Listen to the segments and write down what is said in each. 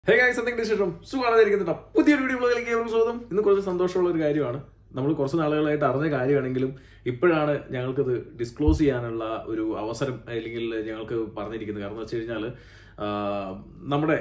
Hey guys, something different. സുഖമായിരിക്കുന്നുണ്ടോ? പുതിയൊരു വീഡിയോയിലേക്ക് ഏവർക്കും സ്വാഗതം. ഇന്ന് കുറച്ച് സന്തോഷമുള്ള ഒരു കാര്യമാണ്. നമ്മൾ കുറച്ച് നാളുകളായിട്ട് അറിഞ്ഞ കാര്യമാണെങ്കിലും ഇപ്പോഴാണ് ഞങ്ങൾക്കത് ഡിസ്ക്ലോസ് ചെയ്യാനുള്ള ഒരു അവസരം അല്ലെങ്കിൽ ഞങ്ങൾക്ക് പറഞ്ഞിരിക്കുന്നത്. കാരണം എന്ന് വെച്ച് കഴിഞ്ഞാൽ നമ്മുടെ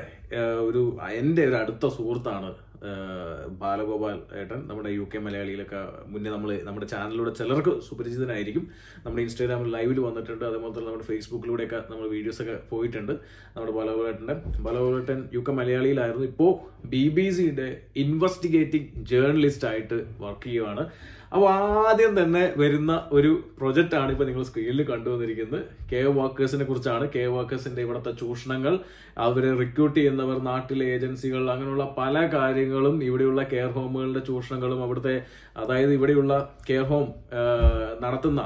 എൻ്റെ ഒരു അടുത്ത സുഹൃത്താണ് ബാലഗോപാൽ ഏട്ടൻ. നമ്മുടെ UK മലയാളിയിലൊക്കെ മുന്നേ നമ്മുടെ ചാനലിലൂടെ ചിലർക്ക് സുപരിചിതനായിരിക്കും. നമ്മുടെ ഇൻസ്റ്റാഗ്രാമിൽ ലൈവിൽ വന്നിട്ടുണ്ട്. അതേപോലെ തന്നെ നമ്മുടെ ഫേസ്ബുക്കിലൂടെയൊക്കെ നമ്മൾ വീഡിയോസൊക്കെ പോയിട്ടുണ്ട്. നമ്മുടെ ബാലഗോപാലേട്ടൻ UK മലയാളിയിലായിരുന്നു. ഇപ്പോൾ BBC-യുടെ ഇൻവെസ്റ്റിഗേറ്റിംഗ് ജേർണലിസ്റ്റ് ആയിട്ട് വർക്ക് ചെയ്യുവാണ്. അപ്പോൾ ആദ്യം തന്നെ വരുന്ന ഒരു പ്രൊജക്റ്റാണ് ഇപ്പോൾ നിങ്ങൾ സ്ക്രീനിൽ കണ്ടുവന്നിരിക്കുന്നത്. കെയർ വർക്കേഴ്സിനെ കുറിച്ചാണ്. കെയർ വർക്കേഴ്സിന്റെ ഇവിടുത്തെ ചൂഷണങ്ങൾ, അവരെ റിക്രൂട്ട് ചെയ്യുന്നവർ, നാട്ടിലെ ഏജൻസികൾ, അങ്ങനെയുള്ള പല കാര്യങ്ങളും, ഇവിടെയുള്ള കെയർ ഹോമുകളുടെ ചൂഷണങ്ങളും, അതായത് ഇവിടെയുള്ള കെയർ ഹോം നടത്തുന്ന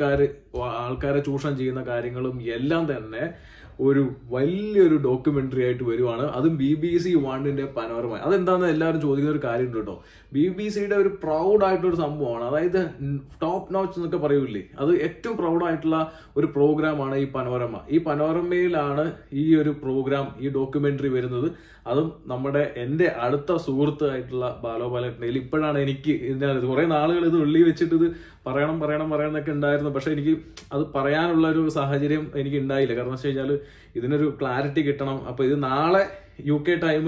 ആൾക്കാരെ ചൂഷണം ചെയ്യുന്ന കാര്യങ്ങളും എല്ലാം തന്നെ ഒരു വലിയൊരു ഡോക്യുമെന്ററി ആയിട്ട് വരുവാണ്. അതും BBC 1-ന്റെ പനോരമ. അതെന്താണെന്ന് എല്ലാവരും ചോദിക്കുന്ന ഒരു കാര്യമുണ്ട് കേട്ടോ. BBC-യുടെ ഒരു പ്രൗഡ് ആയിട്ടൊരു സംഭവമാണ്. അതായത് ടോപ്പ് നോച്ച് എന്നൊക്കെ പറയൂലേ, അത് ഏറ്റവും പ്രൗഡായിട്ടുള്ള ഒരു പ്രോഗ്രാമാണ് ഈ പനോരമ. ഈ പനോരമയിലാണ് ഈ ഒരു പ്രോഗ്രാം, ഈ ഡോക്യുമെന്ററി വരുന്നത്. അതും എൻ്റെ അടുത്ത സുഹൃത്ത് ആയിട്ടുള്ള ബാലഗോപാലേട്ടനിൽ ഇപ്പോഴാണ് എനിക്ക് ഇതിനകത്ത് കുറെ നാളുകൾ ഇത് ഉള്ളി വെച്ചിട്ട് ഇത് പറയണം എന്നൊക്കെ ഉണ്ടായിരുന്നു. പക്ഷെ എനിക്ക് അത് പറയാനുള്ള ഒരു സാഹചര്യം എനിക്ക് ഉണ്ടായില്ല. കാരണം വെച്ച് കഴിഞ്ഞാൽ ഇതിനൊരു ക്ലാരിറ്റി കിട്ടണം. അപ്പൊ ഇത് നാളെ UK ടൈം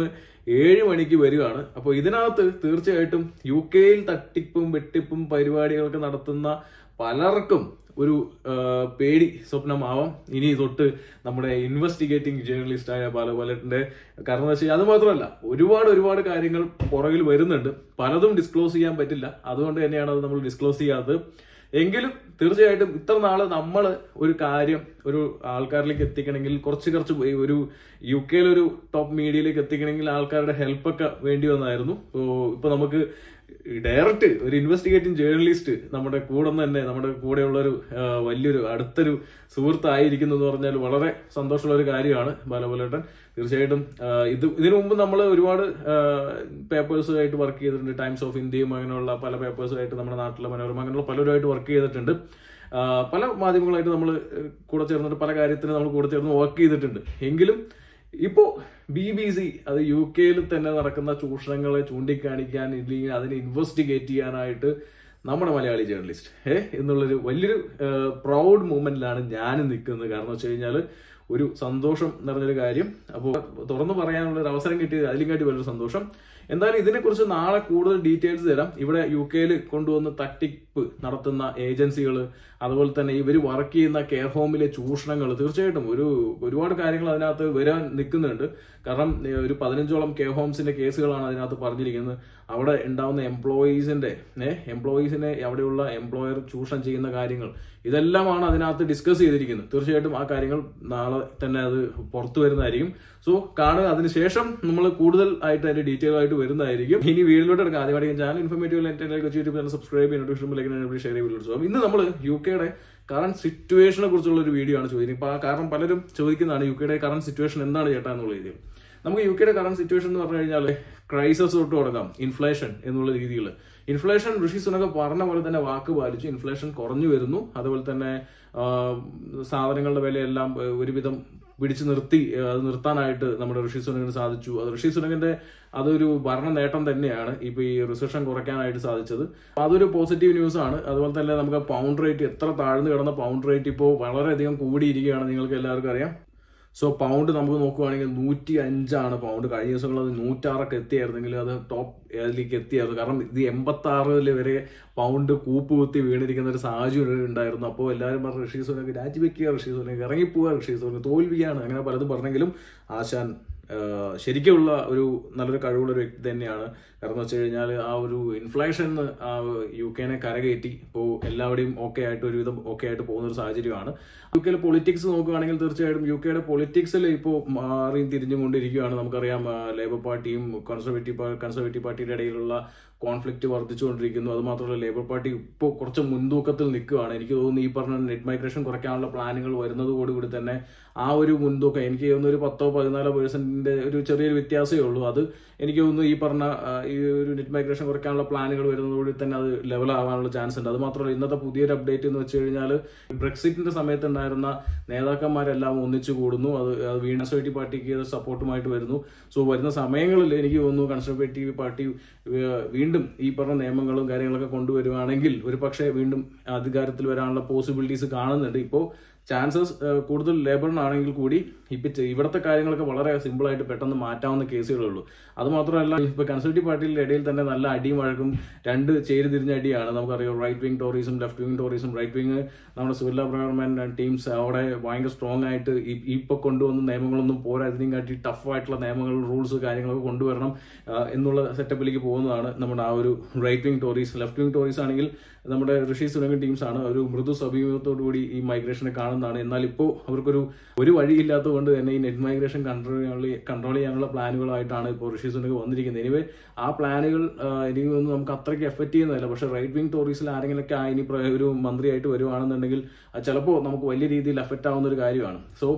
7 മണിക്ക് വരികയാണ്. അപ്പോൾ ഇതിനകത്ത് തീർച്ചയായിട്ടും UK-യിൽ തട്ടിപ്പും വെട്ടിപ്പും പരിപാടികളൊക്കെ നടത്തുന്ന പലർക്കും ഒരു പേടി സ്വപ്നമാവാം ഇനി തൊട്ട് നമ്മുടെ ഇൻവെസ്റ്റിഗേറ്റിംഗ് ജേർണലിസ്റ്റ് ആയ ബാലഗോപാലേട്ടന്റെ. കാരണം എന്ന് വെച്ചാൽ അത് മാത്രമല്ല, ഒരുപാട് കാര്യങ്ങൾ പുറകിൽ വരുന്നുണ്ട്. പലതും ഡിസ്ക്ലോസ് ചെയ്യാൻ പറ്റില്ല. അതുകൊണ്ട് തന്നെയാണ് അത് നമ്മൾ ഡിസ്ക്ലോസ് ചെയ്യാത്തത്. എങ്കിലും തീർച്ചയായിട്ടും ഇത്ര നാള് നമ്മൾ ഒരു കാര്യം ഒരു ആൾക്കാരിലേക്ക് എത്തിക്കണമെങ്കിൽ കുറച്ച് ഒരു UK-യിൽ ഒരു ടോപ്പ് മീഡിയയിലേക്ക് എത്തിക്കണമെങ്കിൽ ആൾക്കാരുടെ ഹെൽപ്പൊക്കെ വേണ്ടി വന്നായിരുന്നു. ഇപ്പൊ നമുക്ക് ഡയറക്റ്റ് ഒരു ഇൻവെസ്റ്റിഗേറ്റിംഗ് ജേർണലിസ്റ്റ് നമ്മുടെ കൂടെയുള്ളൊരു വലിയൊരു അടുത്തൊരു സുഹൃത്തായിരിക്കുന്നു എന്ന് പറഞ്ഞാൽ വളരെ സന്തോഷമുള്ള ഒരു കാര്യമാണ് ബാലഗോപാലേട്ടൻ. തീർച്ചയായിട്ടും ഇതിനു മുമ്പ് നമ്മൾ ഒരുപാട് പേപ്പേഴ്സുമായിട്ട് വർക്ക് ചെയ്തിട്ടുണ്ട്. ടൈംസ് ഓഫ് ഇന്ത്യയും അങ്ങനെയുള്ള പല പേപ്പേഴ്സുമായിട്ട്, നമ്മുടെ നാട്ടിലെ മനോരമ, അങ്ങനെയുള്ള പലരുമായിട്ട് വർക്ക് ചെയ്തിട്ടുണ്ട്. പല മാധ്യമങ്ങളായിട്ട് നമ്മൾ കൂടെ ചേർന്നിട്ട് പല കാര്യത്തിന് നമ്മൾ കൂടെ ചേർന്ന് വർക്ക് ചെയ്തിട്ടുണ്ട്. എങ്കിലും ഇപ്പോ BBC അത് UK-യിൽ തന്നെ നടക്കുന്ന ചൂഷണങ്ങളെ ചൂണ്ടിക്കാണിക്കാൻ, ഇല്ലെങ്കിൽ അതിനെ ഇൻവെസ്റ്റിഗേറ്റ് ചെയ്യാനായിട്ട് നമ്മുടെ മലയാളി ജേർണലിസ്റ്റ് എന്നുള്ളൊരു വലിയൊരു പ്രൗഡ് മൂമെന്റിലാണ് ഞാൻ നിൽക്കുന്നത്. കാരണം വെച്ച് കഴിഞ്ഞാൽ ഒരു സന്തോഷം നിറഞ്ഞൊരു കാര്യം. അപ്പോൾ തുറന്നു പറയാനുള്ള ഒരു അവസരം കിട്ടിയത് അതിലേക്കാട്ടി വലിയൊരു സന്തോഷം. എന്തായാലും ഇതിനെക്കുറിച്ച് നാളെ കൂടുതൽ ഡീറ്റെയിൽസ് തരാം. ഇവിടെ UK-യിൽ കൊണ്ടുവന്ന് തട്ടിപ്പ് നടത്തുന്ന ഏജൻസികൾ, അതുപോലെ തന്നെ ഇവർ വർക്ക് ചെയ്യുന്ന കെയർ ഹോമിലെ ചൂഷണങ്ങൾ, തീർച്ചയായിട്ടും ഒരുപാട് കാര്യങ്ങൾ അതിനകത്ത് വരാൻ നിൽക്കുന്നുണ്ട്. കാരണം ഒരു 15ഓളം കെയർ ഹോംസിന്റെ കേസുകളാണ് അതിനകത്ത് പറഞ്ഞിരിക്കുന്നത്. അവിടെ ഉണ്ടാവുന്ന എംപ്ലോയീസിനെ അവിടെയുള്ള എംപ്ലോയർ ചൂഷണം ചെയ്യുന്ന കാര്യങ്ങൾ, ഇതെല്ലാമാണ് അതിനകത്ത് ഡിസ്കസ് ചെയ്തിരിക്കുന്നത്. തീർച്ചയായിട്ടും ആ കാര്യങ്ങൾ നാളെ തന്നെ അത് പുറത്തു വരുന്നതായിരിക്കും. സോ കാണുക. അതിനുശേഷം നമ്മൾ കൂടുതൽ ആയിട്ട് അതിന്റെ ഡീറ്റെയിൽ ആയിട്ട് വരുന്നതായിരിക്കും. ഇനി വീഡിയോയിലോട്ട് എടുക്കാം. ആദ്യമായിട്ട് channel informative YouTube channel subscribe ചെയ്യുന്ന ഷെയർ ചെയ്ത്. ഇന്ന് നമ്മൾ UK-യുടെ കറന്റ് സിറ്റുവേഷനെ കുറിച്ചുള്ള ഒരു വീഡിയോ ആണ് ചോദിക്കുന്നത്. കാരണം പലരും ചോദിക്കുന്നതാണ് UK-യുടെ കറന്റ് സിറ്റുവേഷൻ എന്താണ് ചേട്ടാ എന്നുള്ള രീതിയിൽ. നമുക്ക് UK-യുടെ കറന്റ് സിറ്റുവേഷൻ എന്ന് പറഞ്ഞു കഴിഞ്ഞാൽ ക്രൈസിസ് തൊട്ട് തുടങ്ങാം. ഇൻഫ്ലേഷൻ എന്നുള്ള രീതിയിൽ. ഇൻഫ്ലേഷൻ ഋഷി സുനക് പറഞ്ഞ പോലെ തന്നെ വാക്ക് പാലിച്ചു. ഇൻഫ്ലേഷൻ കുറഞ്ഞു വരുന്നു. അതുപോലെ തന്നെ സാധനങ്ങളുടെ വിലയെല്ലാം ഒരുവിധം പിടിച്ചു നിർത്താനായിട്ട് നമ്മുടെ ഋഷി സുനകിന് സാധിച്ചു. അത് ഋഷി സുനകിന്റെ അതൊരു ഭരണ നേട്ടം തന്നെയാണ് ഇപ്പൊ ഈ റിസഷൻ കുറയ്ക്കാനായിട്ട് സാധിച്ചത്. അതൊരു പോസിറ്റീവ് ന്യൂസ് ആണ്. അതുപോലെ തന്നെ നമുക്ക് പൗണ്ട് റേറ്റ്, എത്ര താഴ്ന്നു കിടന്ന പൗണ്ട് റേറ്റ് ഇപ്പോൾ വളരെയധികം കൂടിയിരിക്കുകയാണ്. നിങ്ങൾക്ക് എല്ലാവർക്കും അറിയാം. സോ പൗണ്ട് നമുക്ക് നോക്കുകയാണെങ്കിൽ 105 പൗണ്ട്. കഴിഞ്ഞ ദിവസങ്ങളിൽ അത് 106 എത്തിയായിരുന്നെങ്കിൽ അത് ടോപ്പ് ഏതിലേക്ക് എത്തിയായിരുന്നു. കാരണം ഇത് 86 വരെ പൗണ്ട് കൂപ്പുകുത്തി വീണിരിക്കുന്ന ഒരു സാഹചര്യം ഉണ്ടായിരുന്നു. അപ്പോൾ എല്ലാവരും പറഞ്ഞു ഋഷി സുനക് രാജിവെക്കുക, ഋഷി സുനക് ഇറങ്ങിപ്പോവുക, ഋഷി സുനക് തോൽവിയാണ്, അങ്ങനെ പലതും പറഞ്ഞെങ്കിലും ആശാൻ ശരിക്കുള്ള ഒരു നല്ലൊരു കഴിവുള്ള ഒരു വ്യക്തി തന്നെയാണ്. കാരണം വെച്ച് കഴിഞ്ഞാൽ ആ ഒരു ഇൻഫ്ലേഷൻ UK-നെ കരകയറ്റി ഇപ്പോൾ എല്ലാവരുടെയും ഒരുവിധം ഓക്കെ ആയിട്ട് പോകുന്ന ഒരു സാഹചര്യമാണ്. UK-യിലെ പൊളിറ്റിക്സ് നോക്കുകയാണെങ്കിൽ തീർച്ചയായിട്ടും UK-യുടെ പൊളിറ്റിക്സിൽ ഇപ്പോൾ മാറിയും തിരിഞ്ഞുകൊണ്ടിരിക്കുകയാണ്. നമുക്കറിയാം ലേബർ പാർട്ടിയും കൺസർവേറ്റീവ് പാർട്ടിയുടെ ഇടയിലുള്ള കോൺഫ്ലിക്റ്റ് വർദ്ധിച്ചുകൊണ്ടിരിക്കുന്നു. അതുമാത്രമല്ല ലേബർ പാർട്ടി ഇപ്പോൾ കുറച്ച് മുൻതൂക്കത്തിൽ നിൽക്കുകയാണ്. എനിക്ക് തോന്നുന്നു ഈ പറഞ്ഞ നെറ്റ് മൈഗ്രേഷൻ കുറയ്ക്കാനുള്ള പ്ലാനുകൾ വരുന്നതോടുകൂടി തന്നെ ആ ഒരു മുൻതൂക്കം എനിക്ക് തോന്നുന്നു ഒരു 10-14% ഒരു ചെറിയൊരു വ്യത്യാസമേ ഉള്ളൂ. അത് എനിക്ക് തോന്നുന്നു ഈ പറഞ്ഞ ഈ ഒരു നെറ്റ് മൈഗ്രേഷൻ കുറയ്ക്കാനുള്ള പ്ലാനുകൾ വരുന്നതോടെ തന്നെ അത് ലെവൽ ആവാനുള്ള ചാൻസ് ഉണ്ട്. അത് മാത്രമല്ല ഇന്നത്തെ പുതിയൊരു അപ്ഡേറ്റ് എന്ന് വെച്ച് കഴിഞ്ഞാൽ ബ്രെക്സിറ്റിന്റെ സമയത്ത് ഉണ്ടായിരുന്ന നേതാക്കന്മാരെല്ലാം ഒന്നിച്ചു കൂടുന്നു. അത് കൺസർവേറ്റീവ് പാർട്ടിക്ക് സപ്പോർട്ടുമായിട്ട് വരുന്നു. സോ വരുന്ന സമയങ്ങളിൽ എനിക്ക് തോന്നുന്നു കൺസർവേറ്റീവ് പാർട്ടി വീണ്ടും ഈ പറഞ്ഞ നിയമങ്ങളും കാര്യങ്ങളൊക്കെ കൊണ്ടുവരുവാണെങ്കിൽ ഒരു പക്ഷേ വീണ്ടും അധികാരത്തിൽ വരാനുള്ള പോസിബിലിറ്റീസ് കാണുന്നുണ്ട്. ഇപ്പോൾ ചാൻസസ് കൂടുതൽ ലേബറിനാണെങ്കിൽ കൂടി ഇവിടുത്തെ കാര്യങ്ങളൊക്കെ വളരെ സിമ്പിളായിട്ട് പെട്ടെന്ന് മാറ്റാവുന്ന കേസുകളുള്ളൂ. അതുമാത്രമല്ല ഇപ്പൊ കൺസർവേറ്റീവ് പാർട്ടിയുടെ ഇടയിൽ തന്നെ നല്ല അടിയും വഴക്കും രണ്ട് ചേരിതിരിഞ്ഞ അടിയാണ്. നമുക്കറിയാം റൈറ്റ് വിങ് ടോറീസും ലെഫ്റ്റ് വിങ് ടോറീസും. റൈറ്റ് വിങ് നമ്മുടെ സുല്ല ബ്രഹ്മൻ ടീംസ് അവിടെ ഭയങ്കര സ്ട്രോങ് ആയിട്ട് ഇപ്പൊ കൊണ്ടുവന്ന നിയമങ്ങളൊന്നും പോരാ, ഇതിനും കാട്ടി ടഫായിട്ടുള്ള നിയമങ്ങൾ റൂൾസ് കാര്യങ്ങളൊക്കെ കൊണ്ടുവരണം എന്നുള്ള സെറ്റപ്പിലേക്ക് പോകുന്നതാണ് നമ്മുടെ ആ ഒരു right wing Tories. Left wing Tories ആണെങ്കിൽ നമ്മുടെ ഋഷി സുനക് ടീംസ് ആണ് ഒരു മൃദു സമീപത്തോടു കൂടി ഈ മൈഗ്രേഷനെ കാണുന്നതാണ്. എന്നാൽ ഇപ്പോൾ അവർക്കൊരു വഴിയില്ലാത്തത് കൊണ്ട് തന്നെ ഈ നെറ്റ് മൈഗ്രേഷൻ കൺട്രോൾ ചെയ്യാനുള്ള പ്ലാനുകളായിട്ടാണ് ഇപ്പോൾ ഋഷി സുനക് വന്നിരിക്കുന്നത്. എനിവേ ആ പ്ലാനുകൾ എനിക്ക് തോന്നുന്നു നമുക്ക് അത്രയ്ക്ക് എഫക്ട് ചെയ്യുന്നതല്ല. പക്ഷേ റൈറ്റ് വിങ് ടോറീസിൽ ആരെങ്കിലൊക്കെ ഇനി ഒരു മന്ത്രിയായിട്ട് വരുവാണെന്നുണ്ടെങ്കിൽ ചിലപ്പോൾ നമുക്ക് വലിയ രീതിയിൽ എഫക്ട് ആവുന്ന ഒരു കാര്യമാണ്. സോ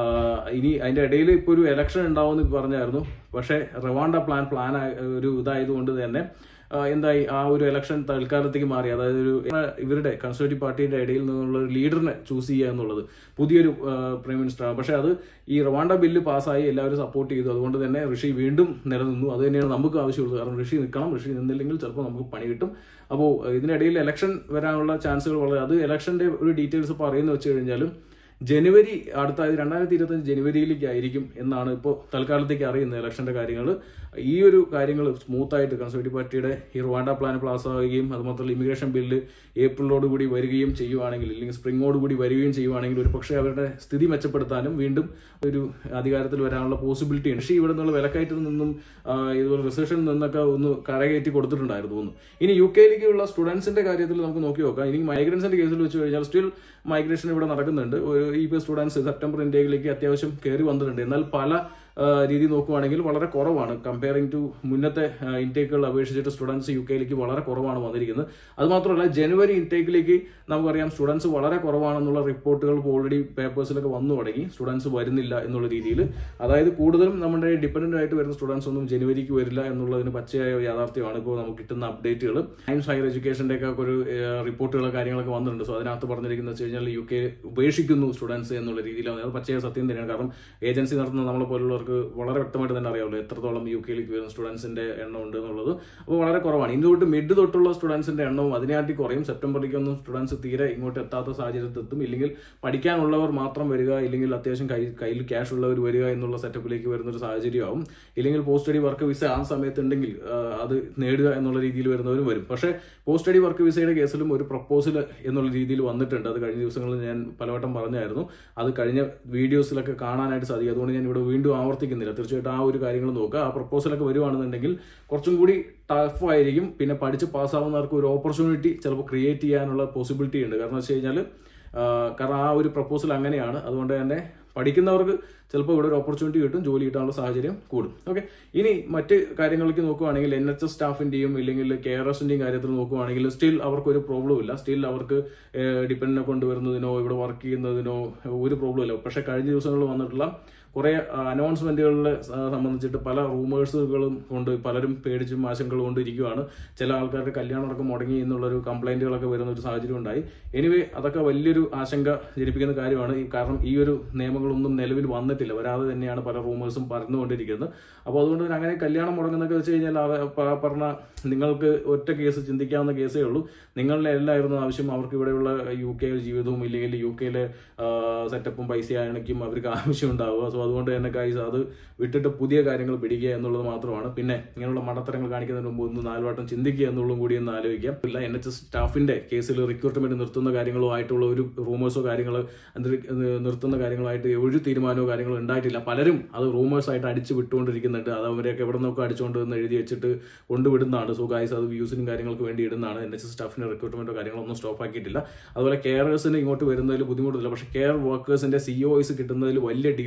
ഇനി അതിന്റെ ഇടയിൽ ഇപ്പോൾ ഒരു ഇലക്ഷൻ ഉണ്ടാവുമെന്ന് പറഞ്ഞായിരുന്നു. പക്ഷേ റവാണ്ട പ്ലാൻ ഒരു ഇതായതുകൊണ്ട് തന്നെ എന്തായി ആ ഒരു ഇലക്ഷൻ തൽക്കാലത്തേക്ക് മാറി. അതായത് ഇവരുടെ കൺസർവേറ്റീവ് പാർട്ടിയുടെ ഇടയിൽ നിന്നുള്ള ഒരു ലീഡറിനെ ചൂസ് ചെയ്യുക എന്നുള്ളത് പുതിയൊരു പ്രൈം മിനിസ്റ്ററാണ്. പക്ഷെ അത് ഈ റവാണ്ട ബില്ല് പാസ്സായി എല്ലാവരും സപ്പോർട്ട് ചെയ്തു. അതുകൊണ്ട് തന്നെ ഋഷി വീണ്ടും നിലനിന്നു. അത് തന്നെയാണ് നമുക്ക് ആവശ്യമുള്ളത്. കാരണം ഋഷി നിൽക്കണം. ഋഷി നിന്നില്ലെങ്കിൽ ചിലപ്പോൾ നമുക്ക് പണി കിട്ടും. അപ്പോൾ ഇതിനിടയിൽ ഇലക്ഷൻ വരാനുള്ള ചാൻസുകൾ വളരെ അത് ഇലക്ഷന്റെ ഒരു ഡീറ്റെയിൽസ് പറയുന്നത് വെച്ച് കഴിഞ്ഞാലും ജനുവരി അടുത്ത 2025 ജനുവരിയിലേക്കായിരിക്കും എന്നാണ് ഇപ്പോൾ തൽക്കാലത്തേക്ക് അറിയുന്നത് ഇലക്ഷന്റെ കാര്യങ്ങൾ. ഈ ഒരു കാര്യങ്ങൾ സ്മൂത്തായിട്ട് കൺസർവേറ്റീവ് പാർട്ടിയുടെ ഈ റുവാണ്ട പ്ലാൻ പാസ്സാവുകയും അതുമാത്രമല്ല ഇമിഗ്രേഷൻ ബില്ല് ഏപ്രിലോടുകൂടി വരികയും ചെയ്യുവാണെങ്കിൽ അല്ലെങ്കിൽ സ്പ്രിങ്ങോടുകൂടി വരികയും ചെയ്യുവാണെങ്കിൽ ഒരു പക്ഷേ അവരുടെ സ്ഥിതി മെച്ചപ്പെടുത്താനും വീണ്ടും ഒരു അധികാരത്തിൽ വരാനുള്ള പോസിബിലിറ്റി ഉണ്ട്. പക്ഷേ ഇവിടെ നിന്നുള്ള വിലക്കയറ്റത്തിൽ നിന്നും ഇതുപോലെ റിസഷനിൽ നിന്നൊക്കെ ഒന്ന് കരകയറ്റി കൊടുത്തിട്ടുണ്ടായിരുന്നു തോന്നുന്നു. ഇനി UK-ലേക്കുള്ള സ്റ്റുഡൻസിന്റെ കാര്യത്തിൽ നമുക്ക് നോക്കി നോക്കാം. ഇനി മൈഗ്രൻസിന്റെ കേസിൽ വെച്ച് കഴിഞ്ഞാൽ സ്റ്റിൽ മൈഗ്രേഷൻ ഇവിടെ നടക്കുന്നുണ്ട്. ഈ സ്റ്റുഡൻസ് സെപ്റ്റംബർ ഇന്ത്യയിലേക്ക് അത്യാവശ്യം കയറി വന്നിട്ടുണ്ട്. എന്നാൽ പല രീതി നോക്കുവാണെങ്കിൽ വളരെ കുറവാണ്. കമ്പയറിംഗ് ടു മുന്നത്തെ ഇൻടേക്കുകൾ അപേക്ഷിച്ചിട്ട് സ്റ്റുഡൻസ് UK-ലേക്ക് വളരെ കുറവാണ് വന്നിരിക്കുന്നത്. അതുമാത്രമല്ല ജനുവരി ഇൻടേക്കിലേക്ക് നമുക്കറിയാം സ്റ്റുഡൻസ് വളരെ കുറവാണെന്നുള്ള റിപ്പോർട്ടുകൾ ഓൾറെഡി പേപ്പേഴ്സിലൊക്കെ വന്നു തുടങ്ങി. സ്റ്റുഡൻസ് വരുന്നില്ല എന്നുള്ള രീതിയിൽ, അതായത് കൂടുതലും നമ്മുടെ ഡിപ്പെൻഡന്റ് ആയിട്ട് വരുന്ന സ്റ്റുഡൻസ് ഒന്നും ജനുവരിക്ക് വരില്ല എന്നുള്ളതിന് പച്ചയായ യാഥാർത്ഥ്യമാണ് ഇപ്പോൾ നമുക്ക് കിട്ടുന്ന അപ്ഡേറ്റുകൾ. സയൻസ് ഹയർ എഡ്യൂക്കേഷന്റെ ഒക്കെ ഒരു റിപ്പോർട്ടുകളോ കാര്യങ്ങളൊക്കെ വന്നിട്ടുണ്ട്. സോ അതിനകത്ത് പറഞ്ഞിരിക്കുന്നത് വെച്ച് കഴിഞ്ഞാൽ UK ഉപേക്ഷിക്കുന്നു സ്റ്റുഡൻസ് എന്നുള്ള രീതിയിലാണ്. അത് പച്ചയായ സത്യം തന്നെയാണ്. കാരണം ഏജൻസി നടത്തുന്ന നമ്മളെ പോലുള്ളവർക്ക് വളരെ വ്യക്തമായിട്ട് തന്നെ അറിയാമല്ലോ എത്രത്തോളം UK-ലേക്ക് വരുന്ന സ്റ്റുഡൻസിന്റെ എണ്ണം ഉണ്ട് എന്നുള്ളത്. അപ്പോൾ വളരെ കുറവാണ്. ഇനി തൊട്ട് മിഡ് തൊട്ടുള്ള സ്റ്റുഡൻസിന്റെ എണ്ണവും അതിനാട്ടി കുറയും. സെപ്റ്റംബറിലേക്കൊന്നും സ്റ്റുഡൻസ് തീരെ ഇങ്ങോട്ട് എത്താത്ത സാഹചര്യത്തെത്തും. ഇല്ലെങ്കിൽ പഠിക്കാനുള്ളവർ മാത്രം വരിക, ഇല്ലെങ്കിൽ അത്യാവശ്യം കയ്യിൽ ക്യാഷ് ഉള്ളവർ വരിക എന്നുള്ള സെറ്റപ്പിലേക്ക് വരുന്ന ഒരു സാഹചര്യമാവും. ഇല്ലെങ്കിൽ പോസ്റ്റ് സ്റ്റഡി വർക്ക് വിസ ആ സമയത്ത് ഉണ്ടെങ്കിൽ അത് നേടുക എന്നുള്ള രീതിയിൽ വരുന്നവരും വരും. പക്ഷേ പോസ്റ്റ് സ്റ്റഡി വർക്ക് വിസയുടെ കേസിലും ഒരു പ്രപ്പോസൽ എന്നുള്ള രീതിയിൽ വന്നിട്ടുണ്ട്. അത് കഴിഞ്ഞ ദിവസങ്ങളിൽ ഞാൻ പലവട്ടം പറഞ്ഞായിരുന്നു. അത് കഴിഞ്ഞ വീഡിയോസിലൊക്കെ കാണാനായിട്ട് സാധിക്കും. അതുകൊണ്ട് ഞാൻ ഇവിടെ വീണ്ടും ആവർത്തിക്കുന്നില്ല. തീർച്ചയായിട്ടും ആ ഒരു കാര്യങ്ങൾ നോക്കുക. ആ പ്രപ്പോസലൊക്കെ വരുവാണെന്നുണ്ടെങ്കിൽ കുറച്ചും കൂടി ടഫ് ആയിരിക്കും. പിന്നെ പഠിച്ച് പാസ്സാവുന്നവർക്ക് ഒരു ഓപ്പർച്യൂണിറ്റി ചിലപ്പോൾ ക്രിയേറ്റ് ചെയ്യാനുള്ള പോസിബിലിറ്റി ഉണ്ട്. കാരണം വെച്ച് കഴിഞ്ഞാൽ ആ ഒരു പ്രപ്പോസൽ അങ്ങനെയാണ്. അതുകൊണ്ട് തന്നെ പഠിക്കുന്നവർക്ക് ചിലപ്പോൾ ഇവിടെ ഒരു ഓപ്പർച്യൂണിറ്റി കിട്ടും, ജോലി കിട്ടാനുള്ള സാഹചര്യം കൂടും. ഓക്കെ, ഇനി മറ്റ് കാര്യങ്ങളിലേക്ക് നോക്കുകയാണെങ്കിൽ NHS സ്റ്റാഫിന്റെയും ഇല്ലെങ്കിൽ KRSന്റെയും കാര്യത്തിൽ നോക്കുകയാണെങ്കിൽ സ്റ്റിൽ അവർക്കൊരു പ്രോബ്ലം ഇല്ല. സ്റ്റിൽ അവർക്ക് ഡിപ്പെൻഡിനെ കൊണ്ടുവരുന്നതിനോ ഇവിടെ വർക്ക് ചെയ്യുന്നതിനോ ഒരു പ്രോബ്ലം ഇല്ല. പക്ഷെ കഴിഞ്ഞ ദിവസങ്ങളിൽ വന്നിട്ടുള്ള കുറെ അനൗൺസ്മെന്റുകളെ സംബന്ധിച്ചിട്ട് പല റൂമേഴ്സുകളും കൊണ്ട് പലരും പേടിച്ചും ആശങ്കകൾ കൊണ്ടിരിക്കുകയാണ്. ചില ആൾക്കാരുടെ കല്യാണം അടക്കം മുടങ്ങി എന്നുള്ളൊരു കംപ്ലൈന്റുകളൊക്കെ വരുന്ന ഒരു സാഹചര്യം ഉണ്ടായി. എനിവേ അതൊക്കെ വലിയൊരു ആശങ്ക ജനിപ്പിക്കുന്ന കാര്യമാണ്. കാരണം ഈ ഒരു നിയമങ്ങളൊന്നും നിലവിൽ വന്നിട്ടില്ല, വരാതെ തന്നെയാണ് പല റൂമേഴ്സും പറഞ്ഞുകൊണ്ടിരിക്കുന്നത്. അപ്പോൾ അതുകൊണ്ട് തന്നെ അങ്ങനെ കല്യാണം മുടങ്ങുന്നൊക്കെ വെച്ച് കഴിഞ്ഞാൽ പറഞ്ഞ നിങ്ങൾക്ക് ഒറ്റ കേസ് ചിന്തിക്കാവുന്ന കേസേ ഉള്ളൂ. നിങ്ങളുടെ എല്ലായിരുന്നു ആവശ്യം അവർക്ക് ഇവിടെയുള്ള UK ജീവിതവും ഇല്ലെങ്കിൽ UK-യിലെ സെറ്റപ്പും പൈസ ആണെങ്കിലും അവർക്ക് ആവശ്യമുണ്ടാവുക. സോ അതുകൊണ്ട് തന്നെ ഗൈസ് അത് വിട്ടിട്ട് പുതിയ കാര്യങ്ങൾ പിടിക്കുക എന്നുള്ളത് മാത്രമാണ്. പിന്നെ ഇങ്ങനെയുള്ള മണ്ടത്തരങ്ങൾ കാണിക്കുന്നതിന് മുമ്പ് ഒന്ന് 4 വട്ടം ചിന്തിക്കുക എന്നുള്ളതും കൂടി ഒന്ന് ആലോചിക്കാം. ഇല്ല NHS സ്റ്റാഫിന്റെ കേസിൽ റിക്രൂട്ട്മെന്റ് നിർത്തുന്ന കാര്യങ്ങളോ ആയിട്ടുള്ള ഒരു റൂമേഴ്സോ കാര്യങ്ങൾ നിർത്തുന്ന കാര്യങ്ങളായിട്ട് ഒരു തീരുമാനമോ കാര്യങ്ങളോ ഉണ്ടായിട്ടില്ല. പലരും അത് റൂമേഴ്സ് ആയിട്ട് അടിച്ചു വിട്ടുകൊണ്ടിരിക്കുന്നുണ്ട്. അത് അവരെയൊക്കെ എവിടെ നിന്നൊക്കെ അടിച്ചുകൊണ്ട് എന്ന് എഴുതി വെച്ചിട്ട് കൊണ്ടുവിടുന്നതാണ്. സോ ഗൈസ് അത് വ്യൂസിനും കാര്യങ്ങൾക്ക് വേണ്ടി ഇടുന്നതാണ്. NHS സ്റ്റാഫിന്റെ റിക്രൂട്ട്മെന്റോ കാര്യങ്ങളൊന്നും സ്റ്റോപ്പ് ആക്കിയിട്ടില്ല. അതുപോലെ കെയറേഴ്സിന് ഇങ്ങോട്ട് വരുന്നതിൽ ബുദ്ധിമുട്ടില്ല. പക്ഷേ കെയർ വർക്കേഴ്സിന്റെ COIs കിട്ടുന്നതിൽ വലിയ ഡിലേ കാര്യങ്ങൾ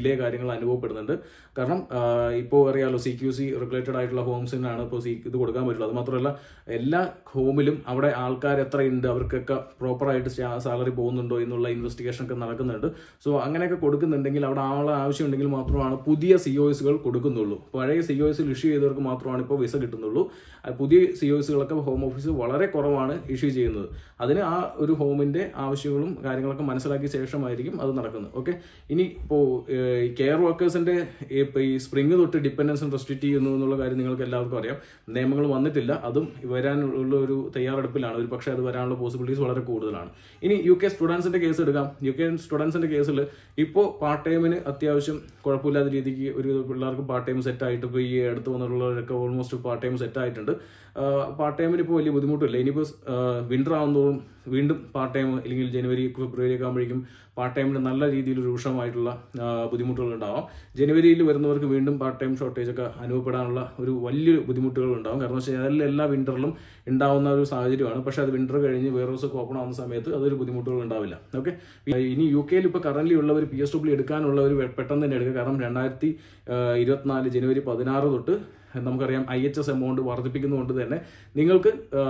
കാര്യങ്ങൾ അനുഭവപ്പെടുന്നുണ്ട്. കാരണം ഇപ്പോൾ അറിയാമല്ലോ CQC റെഗുലേറ്റഡ് ആയിട്ടുള്ള ഹോംസിനാണ് ഇപ്പോൾ ഇത് കൊടുക്കാൻ പറ്റുള്ളൂ. അത് മാത്രമല്ല എല്ലാ ഹോമിലും അവിടെ ആൾക്കാർ എത്രയുണ്ട്, അവർക്കൊക്കെ പ്രോപ്പറായിട്ട് സാലറി പോകുന്നുണ്ടോ എന്നുള്ള ഇൻവെസ്റ്റിഗേഷൻ ഒക്കെ നടക്കുന്നുണ്ട്. സോ അങ്ങനെയൊക്കെ കൊടുക്കുന്നുണ്ടെങ്കിൽ അവിടെ ആളെ ആവശ്യമുണ്ടെങ്കിൽ മാത്രമാണ് പുതിയ COSകൾ കൊടുക്കുന്നുള്ളൂ. പഴയ COSൽ ഇഷ്യൂ ചെയ്തവർക്ക് മാത്രമാണ് ഇപ്പോൾ വിസ കിട്ടുന്നുള്ളൂ. പുതിയ COSകളൊക്കെ ഹോം ഓഫീസ് വളരെ കുറവാണ് ഇഷ്യൂ ചെയ്യുന്നത്. അതിന് ആ ഒരു ഹോമിന്റെ ആവശ്യങ്ങളും കാര്യങ്ങളൊക്കെ മനസ്സിലാക്കിയ ശേഷമായിരിക്കും അത് നടക്കുന്നത്. ഓക്കെ, ഇനി ഇപ്പോൾ കെയർ വർക്കേഴ്സിന്റെ ഈ സ്പ്രിംഗ് തൊട്ട് ഡിപ്പെൻഡൻസ് റെസ്ട്രിക്റ്റ് ചെയ്യുന്നു എന്നുള്ള കാര്യം നിങ്ങൾക്ക് എല്ലാവർക്കും അറിയാം. നിയമങ്ങൾ വന്നിട്ടില്ല, അതും വരാനുള്ള ഒരു തയ്യാറെടുപ്പിലാണ്. ഒരു പക്ഷേ അത് വരാനുള്ള പോസിബിലിറ്റീസ് വളരെ കൂടുതലാണ്. ഇനി UK സ്റ്റുഡൻസിന്റെ കേസ് എടുക്കാം. UK സ്റ്റുഡൻസിന്റെ കേസിൽ ഇപ്പോൾ പാർട്ട് ടൈമിന് അത്യാവശ്യം കുഴപ്പമില്ലാത്ത രീതിക്ക് ഒരു പിള്ളേർക്ക് പാർട്ട് ടൈം സെറ്റ് ആയിട്ട് ഇപ്പോൾ ഈ അടുത്ത് വന്നിട്ടുള്ളവരൊക്കെ ഓൾമോസ്റ്റ് പാർട്ട് ടൈം സെറ്റ് ആയിട്ടുണ്ട്. പാർട്ട് ടൈമിന് ഇപ്പോൾ വലിയ ബുദ്ധിമുട്ടില്ല. ഇനിയിപ്പോൾ വിന്റർ ആകുന്നതോറും വീണ്ടും പാർട്ട് ടൈം അല്ലെങ്കിൽ ജനുവരി ഫെബ്രുവരി ഒക്കെ ആകുമ്പോഴേക്കും പാർട്ട് ടൈമിന് നല്ല രീതിയിൽ രൂക്ഷമായിട്ടുള്ള ബുദ്ധിമുട്ടുകൾ ഉണ്ടാവാം. ജനുവരിയിൽ വരുന്നവർക്ക് വീണ്ടും പാർട്ട് ടൈം ഷോർട്ടേജ് ഒക്കെ അനുഭവപ്പെടാനുള്ള ഒരു വലിയ ബുദ്ധിമുട്ടുകൾ ഉണ്ടാകും. കാരണം വെച്ചാൽ അതിൽ എല്ലാ വിന്ററിലും ഉണ്ടാവുന്ന ഒരു സാഹചര്യമാണ്. പക്ഷേ അത് വിന്റർ കഴിഞ്ഞ് വെയർഹൗസ് ഒക്കെ ഓപ്പൺ ആവുന്ന സമയത്ത് അതൊരു ബുദ്ധിമുട്ടുകൾ ഉണ്ടാവില്ല. ഓക്കെ, ഇനി UK ഇപ്പോൾ കറന്റ് ഉള്ളവർ PSW എടുക്കാനുള്ളവർ പെട്ടെന്ന് തന്നെ എടുക്കുക. കാരണം 2024 ജനുവരി 16 തൊട്ട് നമുക്കറിയാം IHS എമൗണ്ട് വർദ്ധിപ്പിക്കുന്നതുകൊണ്ട് തന്നെ നിങ്ങൾക്ക്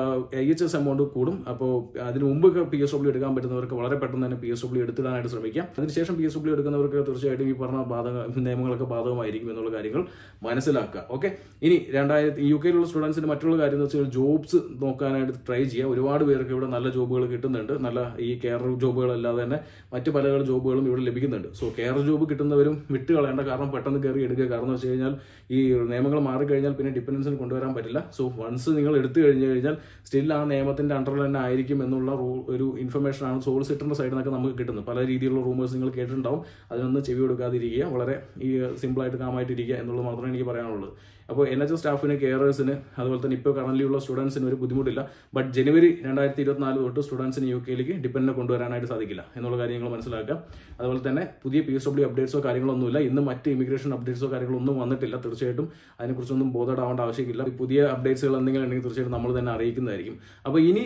IHS എമൗണ്ട് കൂടും. അപ്പോൾ അതിന് മുമ്പ് PSW എടുക്കാൻ പറ്റുന്നവർക്ക് വളരെ പെട്ടെന്ന് തന്നെ PSW എടുത്തിടാനായിട്ട് ശ്രമിക്കാം. അതിനുശേഷം PSW എടുക്കുന്നവർക്ക് തീർച്ചയായിട്ടും ഈ പറഞ്ഞ നിയമങ്ങളൊക്കെ ബാധകമായിരിക്കും എന്നുള്ള കാര്യങ്ങൾ മനസ്സിലാക്കുക. ഓക്കെ, ഇനി UKയിലുള്ള സ്റ്റുഡൻസിന് മറ്റുള്ള കാര്യം എന്ന് വെച്ചാൽ ജോബ്സ് നോക്കാനായിട്ട് ട്രൈ ചെയ്യുക. ഒരുപാട് പേർക്ക് ഇവിടെ നല്ല ജോബുകൾ കിട്ടുന്നുണ്ട്. നല്ല ഈ കെയർ ജോബുകളല്ലാതെ തന്നെ മറ്റ് പല ജോബുകളും ഇവിടെ ലഭിക്കുന്നുണ്ട്. സോ കെയർ ജോബ് കിട്ടുന്നവരും വിട്ട് കളയേണ്ട, കാരണം പെട്ടെന്ന് കയറി എടുക്കുക. കാരണം എന്ന് വെച്ച് കഴിഞ്ഞാൽ ഈ നിയമങ്ങൾ മാറിക്കഴിഞ്ഞാൽ പിന്നെ ഡിപ്പെൻഡൻസിന് കൊണ്ടുവരാൻ പറ്റില്ല. സോ വൺസ് നിങ്ങൾ എടുത്തു കഴിഞ്ഞാൽ സ്റ്റിൽ ആ നിയമത്തിന്റെ അണ്ടറിൽ തന്നെ ആയിരിക്കും എന്നുള്ള ഒരു ഇൻഫർമേഷൻ ആണ് സോളിസിറ്ററിന്റെ സൈഡിൽ നിന്നൊക്കെ നമുക്ക് കിട്ടുന്നത്. പല രീതിയിലുള്ള റൂമേഴ്സ് നിങ്ങൾ കേട്ടിട്ടുണ്ടാവും. അതിനൊന്ന് ചെവി കൊടുക്കാതിരിക്കുക, വളരെ ഈ സിമ്പിളായിട്ട് കാമായിട്ടിരിക്കുക എന്നുള്ളത് മാത്രമേ എനിക്ക് പറയാനുള്ളൂ. അപ്പോൾ NHS സ്റ്റാഫിന്, കെയറേഴ്സിന്, അതുപോലെ തന്നെ ഇപ്പോൾ കറന്റ് ഉള്ള സ്റ്റുഡൻസിന് ഒരു ബുദ്ധിമുട്ടില്ല. ബട്ട് ജനുവരി 2024 തൊട്ട് സ്റ്റുഡൻസിന് UKയിലേക്ക് ഡിപ്പെൻഡിനെ കൊണ്ടുവരാനായിട്ട് സാധിക്കില്ല എന്നുള്ള കാര്യങ്ങൾ മനസ്സിലാക്കാം. അതുപോലെ തന്നെ പുതിയ PSW അപ്ഡേറ്റ്സോ കാര്യങ്ങളൊന്നുമില്ല. ഇന്ന് മറ്റ് ഇമിഗ്രേഷൻ അപ്ഡേറ്റ്സോ കാര്യങ്ങളൊന്നും വന്നിട്ടില്ല. തീർച്ചയായിട്ടും അതിനെക്കുറിച്ചൊന്നും ബോധേഡാവേണ്ട ആവശ്യമില്ല. പുതിയ അപ്ഡേറ്റ്സുകൾ എന്തെങ്കിലും ഉണ്ടെങ്കിൽ തീർച്ചയായിട്ടും നമ്മൾ തന്നെ അറിയിക്കുന്നതായിരിക്കും. അപ്പോൾ ഇനി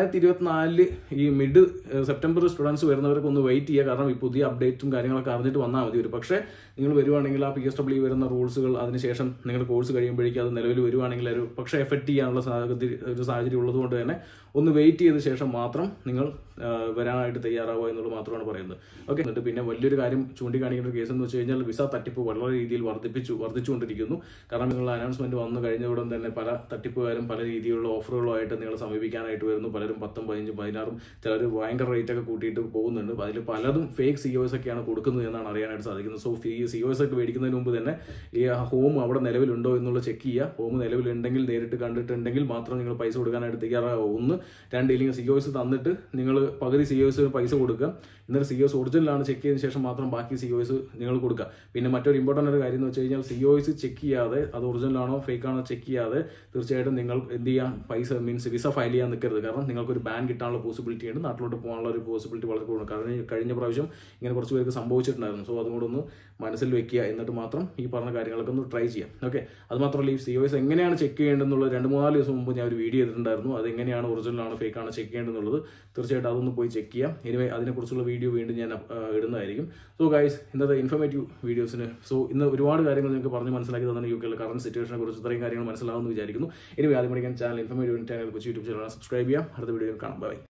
2024 ഈ മിഡ് സെപ്റ്റംബർ സ്റ്റുഡൻസ് വരുന്നവർക്ക് ഒന്ന് വെയിറ്റ് ചെയ്യുക. കാരണം ഈ പുതിയ അപ്ഡേറ്റും കാര്യങ്ങളൊക്കെ അറിഞ്ഞിട്ട് വന്നാൽ മതി. ഒരു പക്ഷേ നിങ്ങൾ വരുവാണെങ്കിൽ ആ PSW വരുന്ന റൂൾസുകൾ അതിനുശേഷം നിങ്ങളുടെ കോഴ്സ് കഴിയുമ്പോഴേക്കും അത് നിലവിൽ വരുവാണെങ്കിൽ ഒരു പക്ഷേ എഫക്ട് ചെയ്യാനുള്ള ഒരു സാഹചര്യം ഉള്ളതുകൊണ്ട് തന്നെ ഒന്ന് വെയിറ്റ് ചെയ്ത ശേഷം മാത്രം നിങ്ങൾ വരാനായിട്ട് തയ്യാറാവുക എന്നുള്ളത് മാത്രമാണ് പറയുന്നത്. ഓക്കെ, എന്നിട്ട് പിന്നെ വലിയൊരു കാര്യം ചൂണ്ടിക്കാണിക്കേണ്ട ഒരു കേസ് എന്ന് വെച്ച് കഴിഞ്ഞാൽ വിസ തട്ടിപ്പ് വളരെ രീതിയിൽ വർദ്ധിച്ചുകൊണ്ടിരിക്കുന്നു. കാരണം നിങ്ങളുടെ അനൗൺസ്മെന്റ് വന്നു കഴിഞ്ഞ ഉടൻ തന്നെ പല തട്ടിപ്പുകാരും പല രീതിയിലുള്ള ഓഫറുകളുമായിട്ട് നിങ്ങളെ സമീപിക്കാനായിട്ട് വരുന്നു. പലരും 10, 15, 16 ചിലർ ഭയങ്കര റേറ്റ് ഒക്കെ കൂട്ടിയിട്ട് പോകുന്നുണ്ട്. അതിൽ പലതും ഫേക്ക് COS ഒക്കെയാണ് കൊടുക്കുന്നത് എന്നാണ് അറിയാനായിട്ട് സാധിക്കുന്നത്. സോ COS ഒക്കെ മേടിക്കുന്നതിന് മുമ്പ് തന്നെ ഈ ഹോം അവിടെ നിലവിലുണ്ടോ എന്നുള്ള ചെക്ക് ചെയ്യുക. ഹോം നിലവിലുണ്ടെങ്കിൽ നേരിട്ട് കണ്ടിട്ടുണ്ടെങ്കിൽ മാത്രം നിങ്ങൾ പൈസ കൊടുക്കാനായിട്ട് തയ്യാറാകുക. 1, 2 ഇല്ലെങ്കിൽ COS തന്നിട്ട് നിങ്ങൾ പകുതി COS പൈസ കൊടുക്കുക. എന്നിട്ട് COS ഒറിജിനലാണ് ചെക്ക് ചെയ്തതിനു ശേഷം മാത്രം ബാക്കി COS നിങ്ങൾ കൊടുക്കുക. പിന്നെ മറ്റൊരു ഇമ്പോർട്ടൻ്റ് ഒരു കാര്യം എന്ന് വെച്ച് കഴിഞ്ഞാൽ COS ചെക്ക് ചെയ്യാതെ അത് ഒറിജിനലാണോ ഫേക്ക് ആണോ ചെക്ക് ചെയ്യാതെ തീർച്ചയായിട്ടും നിങ്ങൾ എന്ത് ചെയ്യാൻ പൈസ വിസ ഫയൽ ചെയ്യാൻ നിൽക്കരുത്. കാരണം നിങ്ങൾക്കൊരു ബാൻ കിട്ടാനുള്ള പോസിബിലിറ്റി ഉണ്ട്. നാട്ടിലോട്ട് പോകാനുള്ള ഒരു പോസിബിലിറ്റി വളരെ കൂടുതൽ. കാരണം കഴിഞ്ഞ പ്രാവശ്യം ഇങ്ങനെ കുറച്ച് പേർക്ക് സംഭവിച്ചിട്ടുണ്ടായിരുന്നു. സോ അതുകൊണ്ടൊന്ന് മനസ്സിൽ വെക്കുക. എന്നിട്ട് മാത്രം ഈ പറഞ്ഞ കാര്യങ്ങളൊക്കെ ഒന്ന് ട്രൈ ചെയ്യാം. ഓക്കെ, അത് മാത്രമല്ല ഈ COS എങ്ങനെയാണ് ചെക്ക് ചെയ്യേണ്ടതെന്നുള്ള 2-3 ദിവസം മുമ്പ് ഞാൻ ഒരു വീഡിയോ ചെയ്തിട്ടുണ്ടായിരുന്നു. അത് എങ്ങനെയാണ് ഒറിജിനലാണ് ഫേക്ക് ആണ് ചെക്ക് ചെയ്യേണ്ടതെന്നുള്ളത് തീർച്ചയായിട്ടും അതൊന്ന് പോയി ചെക്ക് ചെയ്യാം. ഇനി അതിനെക്കുറിച്ചുള്ള വീഡിയോ വീണ്ടും ഞാൻ ഇടുന്നതായിരിക്കും. സോ ഗൈസ്, ഇന്നത്തെ ഇൻഫോർമേറ്റീവ് വീഡിയോസിന് ഇന്ന് ഒരുപാട് കാര്യങ്ങൾ നിങ്ങൾക്ക് പറഞ്ഞ് മനസ്സിലാക്കി തന്നെ UKയിലെ കറന്റ് സിറ്റുവേഷനെ കുറിച്ച് ഇത്രയും കാര്യങ്ങൾ മനസ്സിലാവുമെന്ന് വിചാരിക്കുന്നു. ഇനി ആദ്യം പഠിക്കാൻ ചാനൽ ഇൻഫോർമേറ്റീവ് ചാനൽ കൊച്ചു യൂട്യൂബ് ചാനൽ സബ്സ്ക്രൈബ് ചെയ്യാം. അടുത്ത വീഡിയോയിൽ കാണാം. ബൈ.